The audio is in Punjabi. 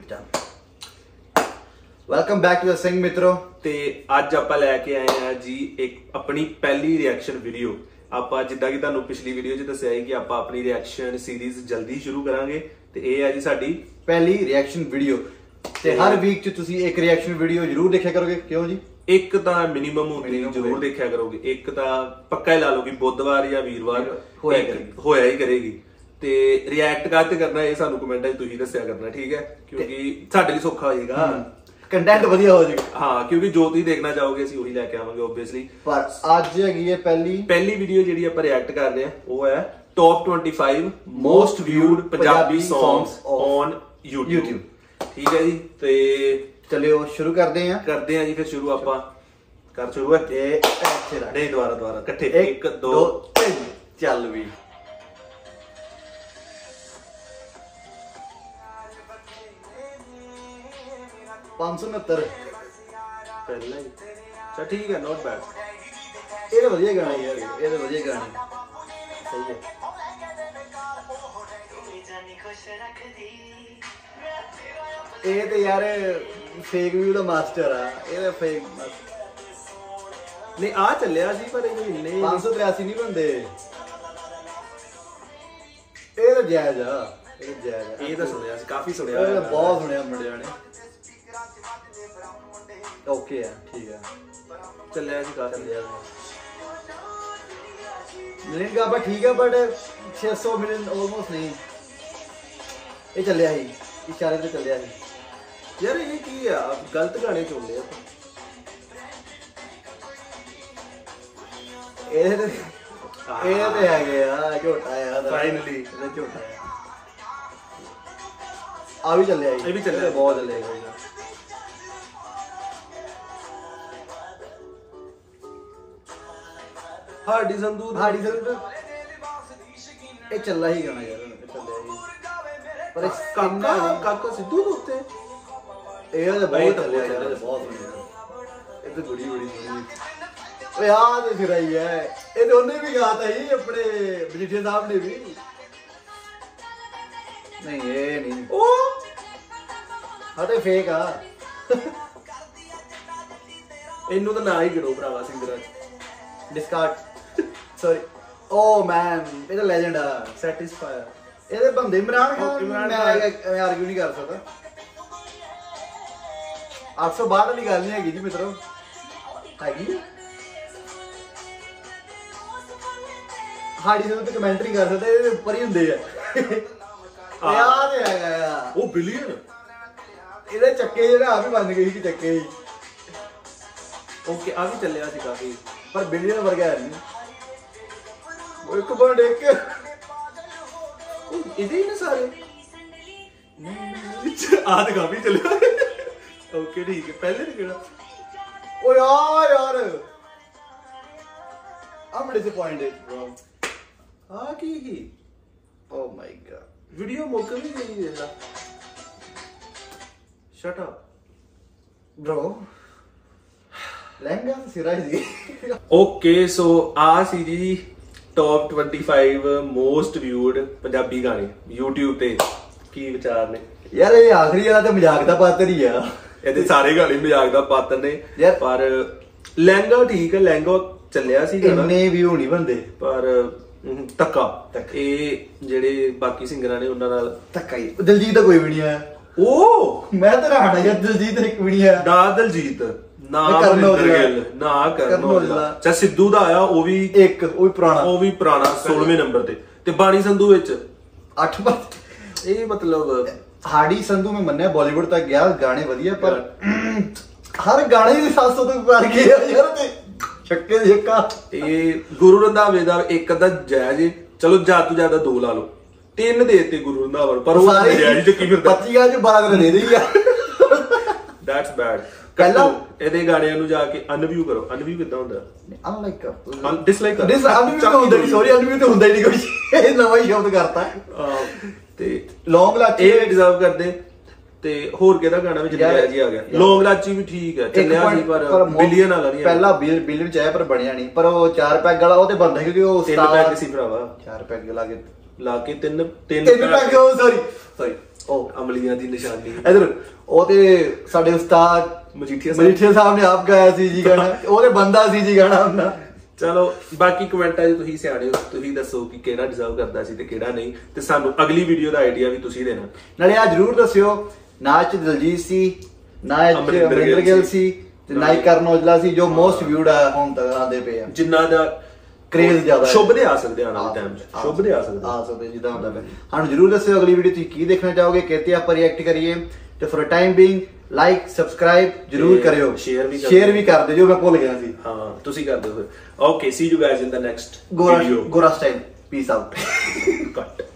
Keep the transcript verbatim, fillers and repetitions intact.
Welcome back to the Singh ਮਿੱਤਰੋ। ਤੇ ਅੱਜ ਆਪਾਂ ਲੈ ਕੇ ਆਏ ਆ ਜੀ ਇੱਕ ਆਪਣੀ ਪਹਿਲੀ ਰਿਐਕਸ਼ਨ ਵੀਡੀਓ। ਆਪਾਂ ਜਿੱਦਾਂ ਕਿ ਤੁਹਾਨੂੰ ਪਿਛਲੀ ਵੀਡੀਓ 'ਚ ਦੱਸਿਆ ਸੀ ਕਿ ਆਪਾਂ ਆਪਣੀ ਰਿਐਕਸ਼ਨ ਸੀਰੀਜ਼ ਜਲਦੀ ਸ਼ੁਰੂ ਕਰਾਂਗੇ ਤੇ ਇਹ ਹੈ ਜੀ ਸਾਡੀ ਪਹਿਲੀ ਰਿਐਕਸ਼ਨ ਵੀਡੀਓ। ਤੇ ਹਰ ਵੀਕ 'ਚ ਤੁਸੀਂ ਇੱਕ ਰਿਐਕਸ਼ਨ ਵੀਡੀਓ ਜ਼ਰੂਰ ਦੇਖਿਆ ਕਰੋਗੇ। ਕਿਉਂ ਜੀ? ਇੱਕ ਤਾਂ ਮਿਨੀਮਮ ਹੁੰਦੀ ਜ਼ਰੂਰ ਦੇਖਿਆ ਕਰੋਗੇ। ਇੱਕ ਤਾਂ ਪੱਕਾ ਹੀ ਲਾ ਲਓ ਕਿ ਬੁੱਧਵਾਰ ਜਾਂ ਵੀਰਵਾਰ ਹੋਇਆ ਹੀ ਕਰੇਗੀ। ਤੇ ਰਿਐਕਟ ਕਾਹਤੇ ਕਰਨਾ ਇਹ ਸਾਨੂੰ ਕਮੈਂਟਾਂ 'ਚ ਤੁਸੀਂ ਦੱਸਿਆ ਕਰਨਾ, ਠੀਕ ਹੈ? ਕਿਉਂਕਿ ਸਾਡੇ ਲਈ ਸੌਖਾ ਹੋ ਜਾਏਗਾ, ਕੰਟੈਂਟ ਵਧੀਆ ਹੋ ਜਾਏਗਾ। ਹਾਂ, ਕਿਉਂਕਿ ਜੋ ਤੁਸੀਂ ਦੇਖਣਾ ਚਾਹੋਗੇ ਅਸੀਂ ਉਹੀ ਲੈ ਕੇ ਆਵਾਂਗੇ ਓਬਵੀਅਸਲੀ। ਪਰ ਅੱਜ ਹੈਗੀ ਹੈ ਪਹਿਲੀ ਪਹਿਲੀ ਵੀਡੀਓ ਜਿਹੜੀ ਆਪਾਂ ਰਿਐਕਟ ਕਰ ਰਹੇ ਹਾਂ ਉਹ ਹੈ ਟੌਪ ਪੱਚੀ most viewed Punjabi songs on YouTube। ਠੀਕ ਹੈ ਜੀ, ਤੇ ਚਲਿਓ ਸ਼ੁਰੂ ਕਰਦੇ ਹਾਂ ਕਰਦੇ ਹਾਂ ਜੀ। ਫਿਰ ਸ਼ੁਰੂ ਆਪਾਂ ਕਰ ਸ਼ੁਰੂ ਹੈ ਤੇ ਨਹੀਂ ਦੁਬਾਰਾ ਦੁਬਾਰਾ ਇਕੱਠੇ ਇੱਕ ਦੋ ਤਿੰਨ ਚੱਲ ਵੀ। ਪੰਜ ਸੌ ਉਨੱਤਰ ਪਹਿਲਾਂ ਹੀ ਅੱਛਾ, ਠੀਕ ਹੈ, ਨੋਟ ਬੈਡ। ਇਹ ਤਾਂ ਵਧੀਆ ਗਾਣਾ ਯਾਰ, ਇਹ ਤਾਂ ਵਧੀਆ ਗਾਣਾ ਸਹੀ ਹੈ। ਇਹ ਤੇ ਯਾਰ ਫੇਕ ਵੀਊ ਦਾ ਮਾਸਟਰ ਆ। ਇਹ ਤਾਂ ਫੇਕ ਨਹੀਂ ਆ ਚੱਲਿਆ ਸੀ ਪਰ ਇਹ ਇੰਨੇ ਪੰਜ ਸੌ ਤਰਿਆਸੀ ਨਹੀਂ ਬੰਦੇ। ਇਹ ਤਾਂ ਜਾਇਜ਼ ਆ, ਇਹ ਜਾਇਜ਼ ਆ। ਇਹ ਤਾਂ ਸੁਣਿਆ ਸੀ, ਕਾਫੀ ਸੁਣਿਆ, ਇਹ ਬਹੁਤ ਸੁਣਿਆ ਮੁੰਡਿਆਂ ਨੇ। ਓਕੇ ਆ, ਠੀਕ ਆ, ਚੱਲਿਆ ਸੀ ਕਾਫੀ ਚੱਲਿਆ ਨਹੀਂ ਗਾ ਠੀਕ ਆ। ਬਟ ਛੇ ਸੌ ਮਿਲੀਅਨ ਆਲਮੋਸਟ ਨਹੀਂ। ਇਹ ਚੱਲਿਆ ਸੀ, ਇਸ਼ਾਰੇ ਤੇ ਚੱਲਿਆ ਸੀ ਯਾਰ। ਇਹ ਕੀ ਆ, ਗਲਤ ਗਾਣੇ ਚੁਣਦੇ ਆ ਇਹ ਤੇ ਇਹ ਤੇ ਹੈਗੇ ਆ ਝੋਟਾ ਆ ਫਾਈਨਲੀ। ਇਹ ਝੋਟਾ ਆ ਵੀ ਚੱਲਿਆ ਸੀ, ਇਹ ਵੀ ਚੱਲਿਆ, ਬਹੁਤ ਚੱਲਿਆ। ਹਾਡੀ ਸੰਧੂ ਹਾਡੀ ਸੰਧੂ ਇਹ ਚੱਲਾ ਹੀ ਗਾਣਾ ਯਾਰ, ਇਹ ਚੱਲਿਆ ਹੀ। ਪਰ ਕਾਕਾ ਕਾਕਾ ਸਿੱਧੂ ਦੇ ਉੱਤੇ ਇਹ ਤਾਂ ਬਹੁਤ ਚੱਲਿਆ ਯਾਰ, ਬਹੁਤ ਸੁਣਿਆ। ਇਹ ਤਾਂ ਬੜੀ ਬੜੀ ਸੁਣੀ। ਓਏ ਆ ਤੇ ਫਿਰ ਆਈ ਹੈ। ਇਹ ਤੇ ਉਹਨੇ ਵੀ ਗਾਤਾ ਸੀ ਆਪਣੇ ਬਜੀਠੇ ਸਾਹਿਬ ਨੇ ਵੀ। ਨਹੀਂ ਇਹ ਨਹੀਂ, ਉਹ ਹਾਂ ਫੇਕ ਆ। ਇਹਨੂੰ ਤਾਂ ਨਾ ਹੀ ਗਿਣੋ ਭਰਾਵਾ ਸਿੰਗਰਾਂ ਚ। Discard sorry. ਓ ਮੈਨ, ਇਹ ਤਾਂ ਲੈਜੈਂਡ ਆ। ਸੈਟੀਸਫਾਇਰ ਇਹਦੇ ਬੰਦੇ ਇਮਰਾਨ ਖਾਨ। ਮੈਂ ਆਰਗੂ ਨਹੀਂ ਕਰ ਸਕਦਾ। ਅੱਠ ਸੌ ਬਾਅਦ ਵਾਲੀ ਗੱਲ ਨਹੀਂ ਹੈਗੀ ਜੀ ਮਿੱਤਰੋ, ਹੈਗੀ। ਹਾੜੀ ਤੇ ਕਮੈਂਟਰੀ ਕਰ ਸਕਦਾ, ਇਹਦੇ ਉੱਪਰ ਹੀ ਹੁੰਦੇ ਆ। ਯਾਦ ਹੈਗਾ ਆ ਉਹ ਬਿਲੀਅਨ। ਇਹਦੇ ਚੱਕੇ ਜਿਹੜੇ ਆ ਵੀ ਬਣ ਗਏ ਸੀ ਚੱਕੇ ਹੀ। ਓਕੇ, ਆ ਵੀ ਚੱਲਿਆ ਸੀ ਕਾਫੀ, ਪਰ ਬਿਲੀਅਨ ਵਰਗਾ ਨਹੀਂ। ਉਹ ਇੱਕ ਬਣ ਇੱਕ ਇਹਦੇ ਹੀ ਨੇ ਸਾਰੇ। ਆ ਤਾਂ ਕਾਫੀ ਚੱਲਿਆ। ਓਕੇ ਠੀਕ ਹੈ, ਪਹਿਲੇ ਤੇ ਕਿਹੜਾ? ਓ ਯਾਰ ਯਾਰ I'm disappointed bro। ਆ ਕੀ ਹੀ? Oh my god, ਵੀਡੀਓ ਮੁੱਕ ਵੀ ਗਈ ਇਹਦਾ। Shut up bro। ਲਹਿੰਗਾ ਸਿਰਾ ਹੀ। ਓਕੇ, ਸੋ ਆ ਸੀ ਜੀ ਟੌਪ ਪੱਚੀ ਮੋਸਟ ਵਿਊਡ ਪੰਜਾਬੀ ਗਾਣੇ YouTube ਤੇ। ਕੀ ਵਿਚਾਰ ਨੇ ਯਾਰ? ਇਹ ਆਖਰੀ ਵਾਲਾ ਤਾਂ ਮਜ਼ਾਕ ਦਾ ਪਾਤਰ ਹੀ ਆ। ਇਹਦੇ ਸਾਰੇ ਗਾਣੇ ਮਜ਼ਾਕ ਦਾ ਪਾਤਰ ਨੇ ਯਾਰ। ਪਰ ਲਹਿੰਗਾ ਠੀਕ ਹੈ, ਲਹਿੰਗਾ ਚੱਲਿਆ ਸੀ ਗਾਣਾ। ਇੰਨੇ ਵਿਊ ਨਹੀਂ ਬੰਦੇ ਪਰ ਧੱਕਾ। ਇਹ ਜਿਹੜੇ ਬਾਕੀ ਸਿੰਗਰਾਂ ਨੇ ਉਹਨਾਂ ਨਾਲ ਧੱਕਾ ਹੀ। ਦਿਲਜੀਤ ਦਾ ਕੋਈ ਵੀ ਨਹੀਂ ਆਇਆ। ਉਹ ਮੈਂ ਤਾਂ ਰਾਣਾ ਯਾਰ, ਦਿਲਜੀਤ ਇੱਕ ਵੀ ਨਹੀਂ ਆਇਆ। ਨਾ ਦਿਲਜੀਤ, ਨਾ ਕਰਨ ਔਜਲਾ, ਗਿੱਲ, ਨਾ ਕਰਨ ਔਜਲਾ। ਅੱਛਾ, ਸਿੱਧੂ ਦਾ ਆਇਆ, ਉਹ ਵੀ ਇੱਕ, ਉਹ ਵੀ ਪੁਰਾਣਾ, ਉਹ ਵੀ ਪੁਰਾਣਾ ਸੋਲਵੇਂ ਨੰਬਰ ਤੇ। ਤੇ ਬਾਣੀ ਸੰਧੂ ਵਿੱਚ ਅੱਠ ਪਰ। ਇਹ ਮਤਲਬ ਹਾੜੀ ਸੰਧੂ ਮੈਂ ਮੰਨਿਆ ਬਾਲੀਵੁੱਡ ਤੱਕ ਗਿਆ, ਗਾਣੇ ਵਧੀਆ, ਪਰ ਹਰ ਗਾਣੇ ਦੀ ਸੱਤ ਸੌ ਤੱਕ ਕਰ ਗਏ ਯਾਰ। ਤੇ ਛੱਕੇ ਦੇ ਛੱਕਾ। ਇਹ ਗੁਰੂ ਰੰਧਾਵੇ ਦਾ ਇੱਕ ਅੱਧਾ ਜਾਇਜ਼, ਚਲੋ ਜ਼ਿਆਦਾ ਤੋਂ ਜ਼ਿਆਦਾ ਦੋ ਲਾ ਲਓ। ਤਿੰਨ ਦੇ ਦਿੱਤੇ ਗੁਰੂ ਰੰਧਾਵਾ, ਪਰ ਉਹ ਜਾਇਜ਼ ਚੱਕੀ ਫਿਰਦਾ। ਪੱਚੀਆਂ ਚ ਬਾਰਾਂ ਦੇ ਦੇ ਆ। That's bad. ਪਹਿਲਾਂ ਇਹਦੇ ਗਾਣਿਆਂ ਨੂੰ ਜਾ ਕੇ ਅਨਵਿਊ ਕਰੋ। ਅਨਵਿਊ ਕਿੱਦਾਂ ਹੁੰਦਾ? ਅਨਲਾਈਕ ਡਿਸਲਾਈਕ ਡਿਸ ਅਨਵਿਊ ਤਾਂ ਹੁੰਦਾ ਨਹੀਂ। ਸੌਰੀ, ਅਨਵਿਊ ਤਾਂ ਹੁੰਦਾ ਹੀ ਨਹੀਂ ਕੁਝ। ਇਹ ਨਵਾਂ ਹੀ ਸ਼ਬਦ ਕਰਤਾ। ਤੇ ਲੌਂਗ ਲਾਚੀ ਇਹ ਡਿਜ਼ਰਵ ਕਰਦੇ। ਤੇ ਹੋਰ ਕਿਹਦਾ ਗਾਣਾ ਵਿੱਚ ਲਿਆ ਜੀ ਆ ਗਿਆ? ਲੌਂਗ ਲਾਚੀ ਵੀ ਠੀਕ ਹੈ, ਚੱਲਿਆ ਸੀ ਪਰ ਬਿਲੀਅਨ ਵਾਲਾ ਨਹੀਂ। ਪਹਿਲਾ ਬਿਲੀਅਨ ਚ ਆਇਆ ਪਰ ਬਣਿਆ ਨਹੀਂ। ਪਰ ਉਹ ਚਾਰ ਪੈਗ ਵਾਲਾ ਉਹ ਤੇ ਬੰਦਾ ਕਿਉਂਕਿ ਉਹ ਤਿੰਨ ਪੈਗ ਸੀ ਭਰਾਵਾ। ਚਾਰ ਪੈਗ ਲਾ ਕੇ ਲਾ ਕੇ ਤਿੰਨ ਤਿੰਨ ਤਿੰਨ ਪੈਗ ਸੌਰੀ ਸੌਰੀ ਉਹ ਅਮਲੀਆਂ ਦੀ ਨਿਸ਼ਾਨੀ ਇਧਰ ਉਹ ਤੇ ਸਾਡੇ ਉਸਤਾਦ ਮਜੀਠੀਆ ਮਜੀਠੀਆ ਸਾਹਿਬ ਨੇ ਆਪ ਗਾਇਆ ਸੀ ਜੀ ਗਾਣਾ ਉਹਦੇ ਬੰਦਾ ਸੀ ਜੀ ਗਾਣਾ ਆਪਣਾ। ਚਲੋ ਬਾਕੀ ਕਮੈਂਟਾਂ 'ਚ ਤੁਸੀਂ ਸਿਆਣੇ ਹੋ, ਤੁਸੀਂ ਦੱਸੋ ਕਿ ਕਿਹੜਾ ਡਿਜ਼ਰਵ ਕਰਦਾ ਸੀ ਤੇ ਕਿਹੜਾ ਨਹੀਂ, ਤੇ ਸਾਨੂੰ ਅਗਲੀ ਵੀਡੀਓ ਦਾ ਆਈਡੀਆ ਵੀ ਤੁਸੀਂ ਦੇਣਾ। ਨਾਲੇ ਆ ਜਰੂਰ ਦੱਸਿਓ ਨਾ ਚ ਦਿਲਜੀਤ ਸੀ ਨਾ ਚ ਅਮਰਿੰਦਰ ਗਿੱਲ ਸੀ ਤੇ ਨਾ ਹੀ ਕਰਨ ਔਜਲਾ ਸੀ ਜੋ ਮੋਸਟ ਵਿਊਡ ਆ ਹੁਣ ਤੱਕ ਆਉਂਦੇ ਪਏ ਆ, ਜਿਨ੍ਹਾਂ ਦਾ ਕ੍ਰੇਜ਼ ਜ਼ਿਆਦਾ ਸ਼ੁਭ ਦੇ ਆ ਸਕਦੇ ਆਉਣ ਵਾਲੇ ਟਾਈਮ 'ਚ, ਸ਼ੁਭ ਦੇ ਆ ਸਕਦੇ ਆ ਸਕਦੇ ਜਿੱਦਾਂ ਹੁੰਦਾ ਪਿਆ। ਸਾਨੂੰ ਜਰੂਰ ਦੱਸਿਓ ਅਗਲੀ ਵੀਡੀਓ ਤੁਸੀਂ ਕੀ ਦੇਖਣਾ ਚਾਹੋਗੇ, ਕਿਤੇ ਆਪਾਂ ਰਿਐਕਟ ਕਰੀਏ। ਤੇ for time being like subscribe ਜਰੂਰ ਕਰਿਓ, ਸ਼ੇਅਰ ਵੀ ਸ਼ੇਅਰ ਵੀ ਕਰ ਦਿਓ ਜੋ ਮੈਂ ਭੁੱਲ ਗਿਆ ਸੀ। ਹਾਂ ਤੁਸੀਂ ਕਰ ਦਿਓ ਫਿਰ। Okay see you guys in the next Gora video. Gora style peace out. ਕੱਟ।